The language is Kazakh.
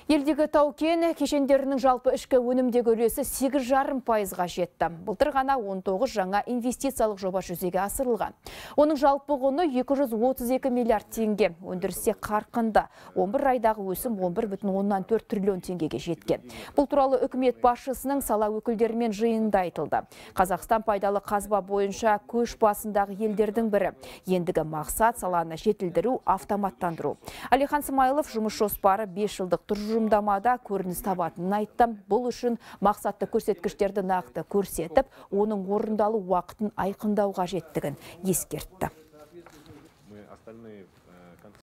Елдегі тау-кен кешендерінің жалпы ішкі өнімдегі үлесі 8,5%-ға жетті. Былтыр ғана 19 жаңа инвестициялық жоба жүзеге асырылған. Оның жалпы құны 232 миллиард теңге. Өндірісте қарқынды 11 айдағы өсім 11,4 триллион теңгеге жеткен. Бұл туралы үкімет басшысының сала өкілдерімен жиынында айтылды. Қазақстан пайдалы қазба бойынша көш басындағы елдердің бірі. Ендігі мақсат саланы жетілдіру, автоматтандыру. Әлихан Смайылов жұмыс жоспары 5 жылдық тұжырымдамада көрініс табатынын айтты. Бұл үшін мақсатты көрсеткіштерді нақты көрсетіп, оның орындалу уақытын айқындау қажеттігін ескертті.